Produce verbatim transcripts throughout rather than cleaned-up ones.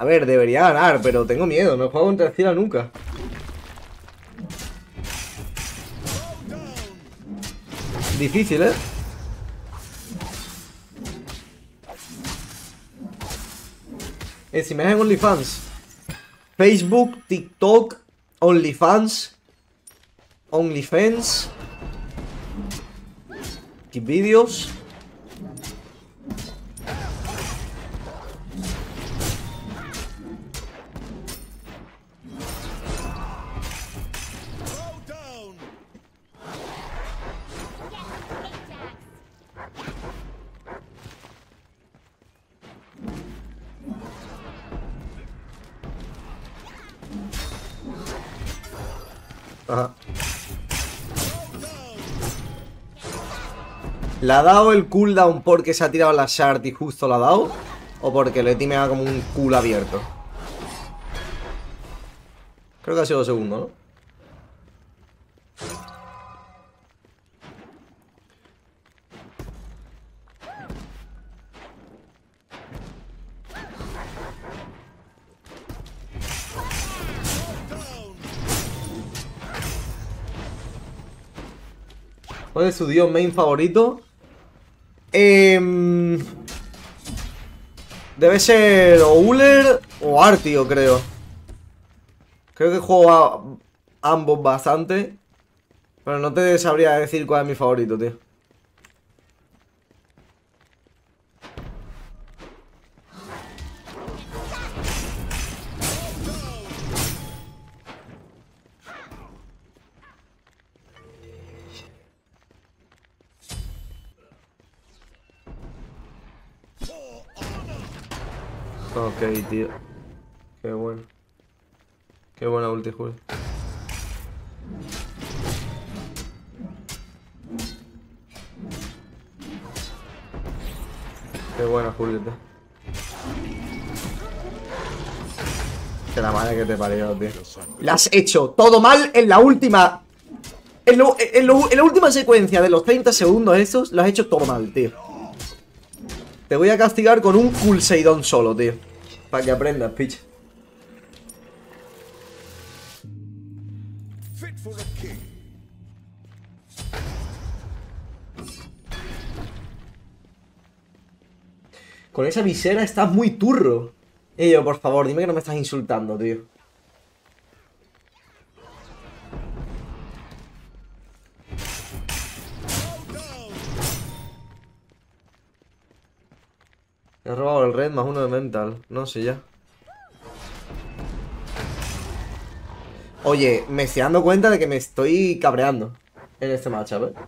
A ver, debería ganar, pero tengo miedo. No juego contra Escila nunca. Difícil, ¿eh? Eh, si me dejan OnlyFans. Facebook, TikTok, OnlyFans, OnlyFans. Keep vídeos. Ajá. ¿Le ha dado el cooldown porque se ha tirado la shard y justo la ha dado? ¿O porque le timea como un culo abierto? Creo que ha sido lo segundo, ¿no? ¿Cuál es su dios main favorito? Eh, debe ser o Uller o Artio, creo. Creo que juego a ambos bastante. Pero no te sabría decir cuál es mi favorito, tío. Ok, tío. Qué bueno. Qué buena ulti, Julio. Qué buena, Julio, tío. Que la madre que te parió, tío. La has hecho todo mal en la última. En, lo, en, lo, en la última secuencia de los treinta segundos esos, lo has hecho todo mal, tío. Te voy a castigar con un Culseidón solo, tío. Para que aprendas, pitch. Con esa visera estás muy turro. Y yo, por favor, dime que no me estás insultando, tío. He robado el red más uno de mental. No sé ya. Oye, me estoy dando cuenta de que me estoy cabreando en este matchup, ¿eh?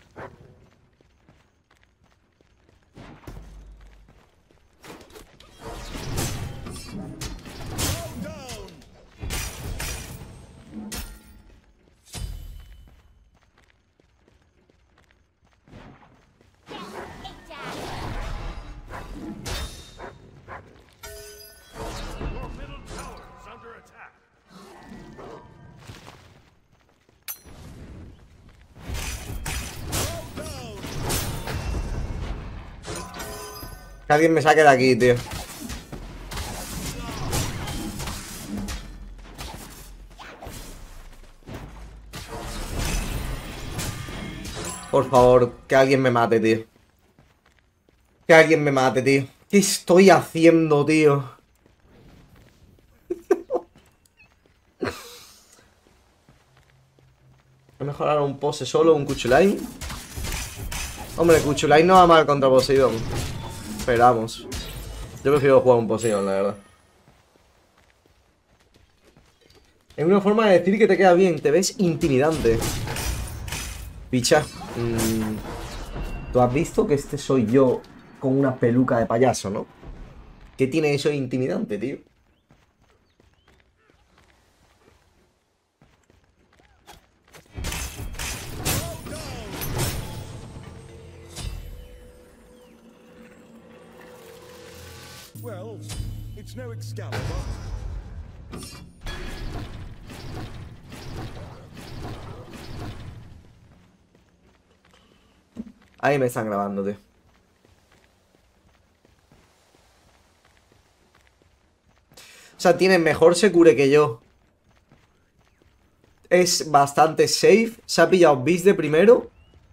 Que alguien me saque de aquí, tío. Por favor, que alguien me mate, tío. Que alguien me mate, tío. ¿Qué estoy haciendo, tío? Voy a mejorar un pose solo, un Cuchulain. Hombre, Cuchulain no va mal contra Poseidón. Esperamos. Yo prefiero jugar un Poseidón, la verdad. Es una forma de decir que te queda bien. Te ves intimidante. Picha. Mmm, Tú has visto que este soy yo con una peluca de payaso, ¿no? ¿Qué tiene eso de intimidante, tío? Well, it's no Excalibur. Ahí me están grabando, tío. O sea, tiene mejor secure que yo. Es bastante safe. Se ha pillado Beast de primero.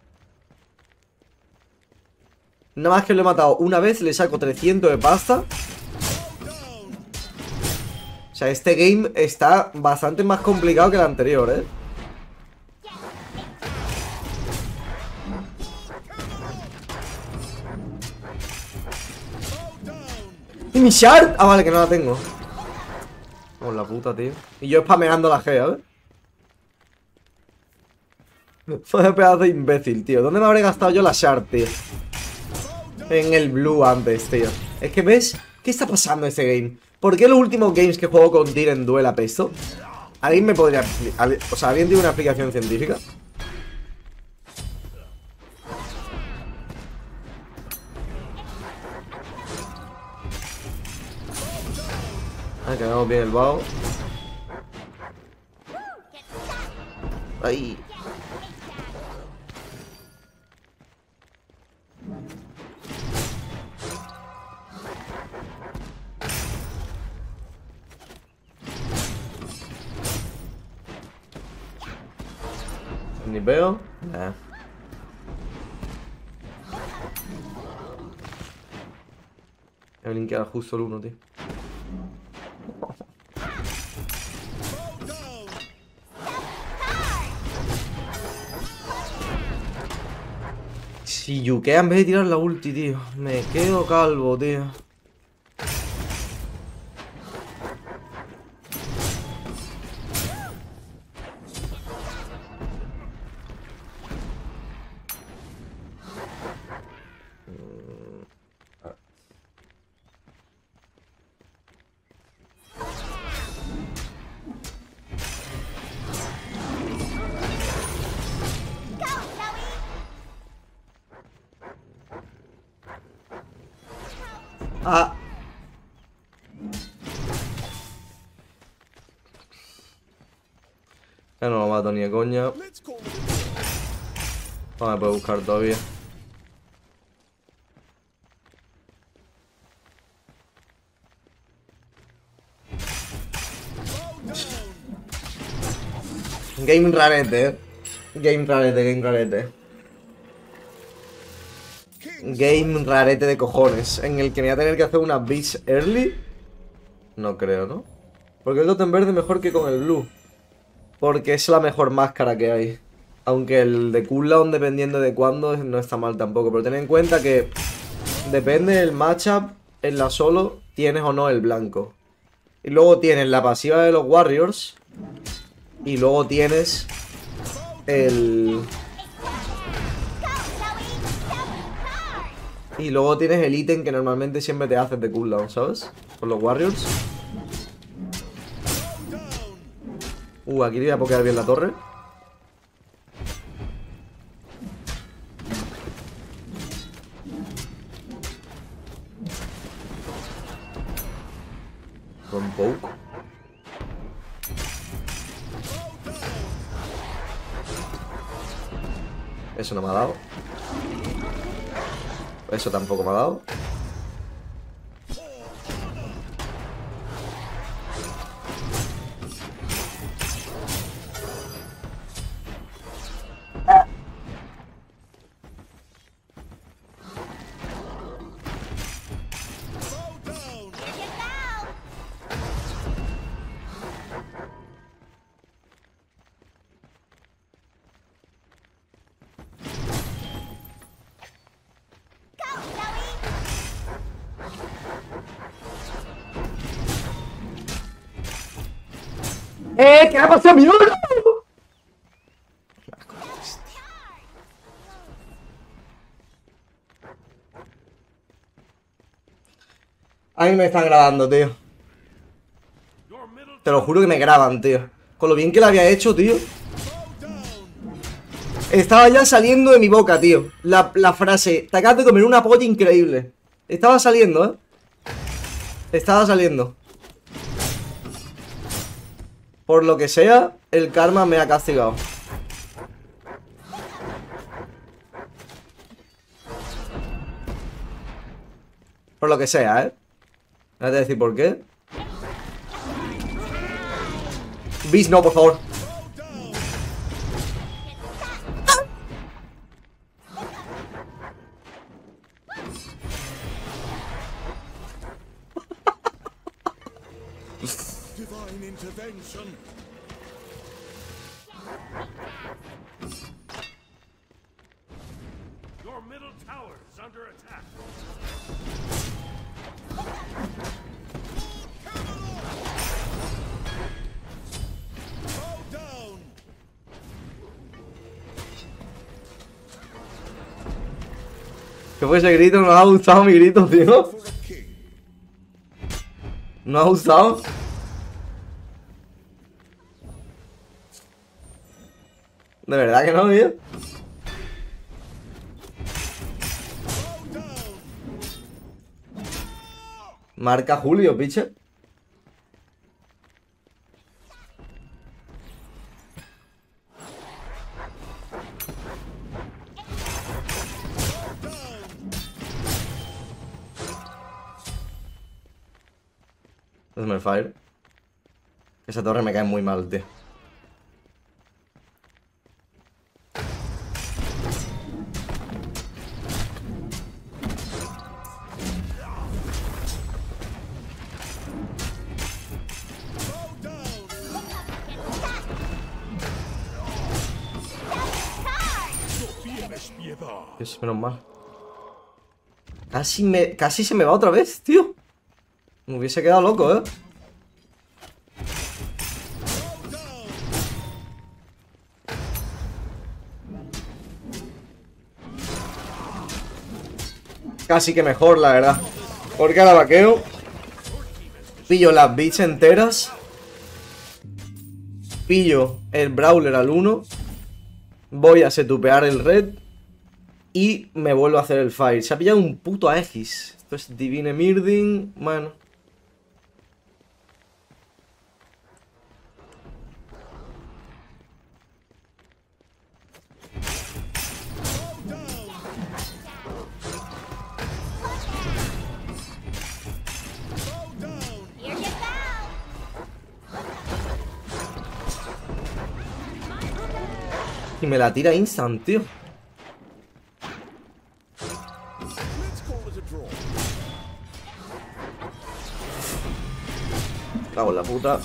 Nada más que lo he matado una vez, le saco trescientos de pasta. O sea, este game está bastante más complicado que el anterior, ¿eh? ¿Y mi shard? Ah, vale, que no la tengo. Con la puta, tío. Y yo spameando la G, ¿eh? Fue un pedazo de imbécil, tío. ¿Dónde me habré gastado yo la shard, tío? En el blue antes, tío. Es que, ¿ves? ¿Qué está pasando en este game? ¿Por qué los últimos games que juego con Tyr en duel apesto? ¿Alguien me podría... O sea, ¿alguien tiene una explicación científica? Ah, quedamos bien el vago. Ahí. Ni veo. Nah. He blinkeado justo el uno, tío. Si yukea en vez de tirar la ulti, tío. Me quedo calvo, tío. Ah. Ya no lo mato ni de coña. No me puede buscar todavía. Game rarete, eh. Game rarete, game rarete. Game rarete de cojones. En el que me voy a tener que hacer una beach early. No creo, ¿no? Porque el totem verde es mejor que con el blue. Porque es la mejor máscara que hay. Aunque el de cooldown, dependiendo de cuándo, no está mal tampoco. Pero ten en cuenta que depende del matchup. En la solo tienes o no el blanco. Y luego tienes la pasiva de los Warriors. Y luego tienes el... Y luego tienes el ítem que normalmente siempre te haces de cooldown, ¿sabes? Con los Warriors. Uh, aquí le voy a pokear bien la torre. Con poke. Eso no me ha dado. Eso tampoco me ha dado. ¡Eh! ¿Qué ha pasado a mi oro? A mí me están grabando, tío. Te lo juro que me graban, tío. Con lo bien que lo había hecho, tío. Estaba ya saliendo de mi boca, tío. La, la frase, te acabas de comer una polla increíble. Estaba saliendo, ¿eh? Estaba saliendo. Por lo que sea, el karma me ha castigado. Por lo que sea, ¿eh? No te voy a decir por qué. Beast, no, por favor. Divine intervention. Your middle tower is under attack. Throw down. ¿Qué fue ese grito? No ha gustado mi grito, tío. For a king. No ha gustado. De verdad que no, tío. Throw down. Marca Julio, piche. Hazme el fire. Esa torre me cae muy mal, tío. Throw down. No tienes piedad. Dios, menos mal. Casi me. Casi se me va otra vez, tío. Me hubiese quedado loco, eh. Throw down. Casi que mejor, la verdad. Porque ahora vaqueo. Pillo las bits enteras. Pillo el brawler al uno. Voy a setupear el red. Y me vuelvo a hacer el fire. Se ha pillado un puto Aegis. Esto es Divine Mirding. Bueno. Throw down. Here you go! Y me la tira instant, tío. Let's call it a draw. Cago en la puta.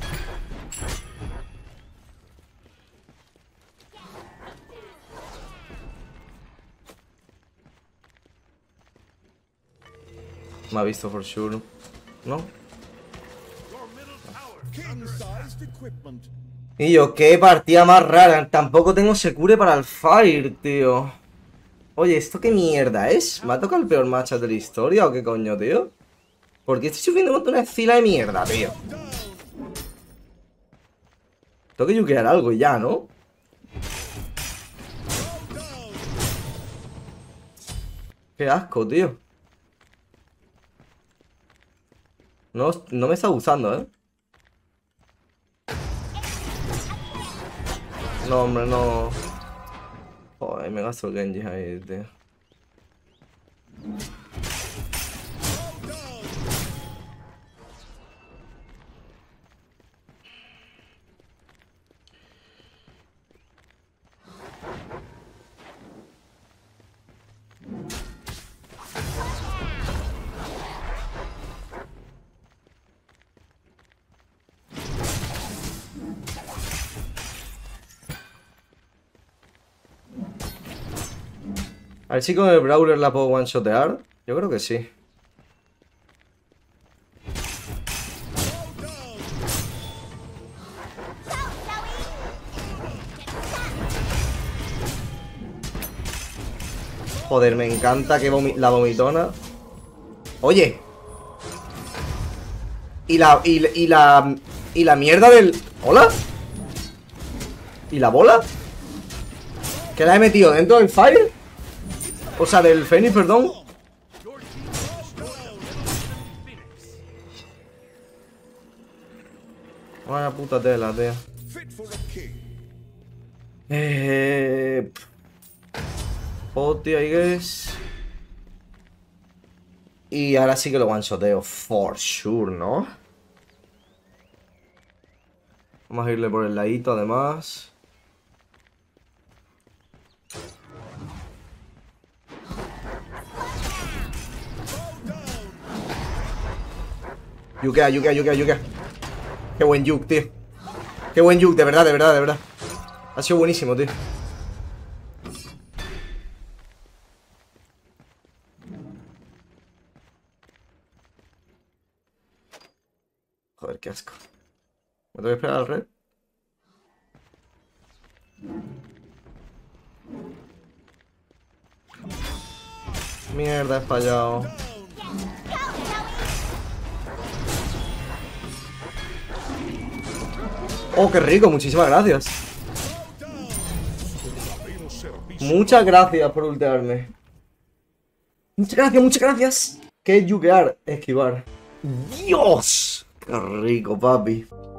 Me ha visto for sure. ¿No? Your middle tower is King under attack. sized equipment. Y yo, qué partida más rara. Tampoco tengo secure para el fire, tío. Oye, ¿esto qué mierda es? ¿Me ha tocado el peor matchup de la historia o qué coño, tío? ¿Por qué estoy sufriendo contra una fila de mierda, tío? Tengo que yukear algo y ya, ¿no? Qué asco, tío. No, no me está gustando, ¿eh? No, hombre, no. Joder, me gasto el Genji ahí, tío. A ver si con el Brawler la puedo one-shotear. Yo creo que sí. Joder, me encanta que vomi la vomitona. Oye. Y la, y, y la... Y la mierda del... ¿Hola? ¿Y la bola? ¿Que la he metido dentro del fire? O sea, del Fénix, perdón. Your team has destroyed a middle Phoenix. Vaya puta tela, tío. Fit for a king. Eh... Poti, I guess. Y ahora sí que lo one-shoteo. For sure, ¿no? Vamos a irle por el ladito, además. Yukea, yukea, yukea, yukea. Qué buen yuk, tío. Qué buen yuk, de verdad, de verdad, de verdad. Ha sido buenísimo, tío. Joder, qué asco. ¿Me tengo que esperar al red? Mierda, he fallado. Oh, qué rico, muchísimas gracias. Muchas gracias por ultearme. Muchas gracias, muchas gracias. ¿Qué es yukear? Esquivar. ¡Dios! Qué rico, papi.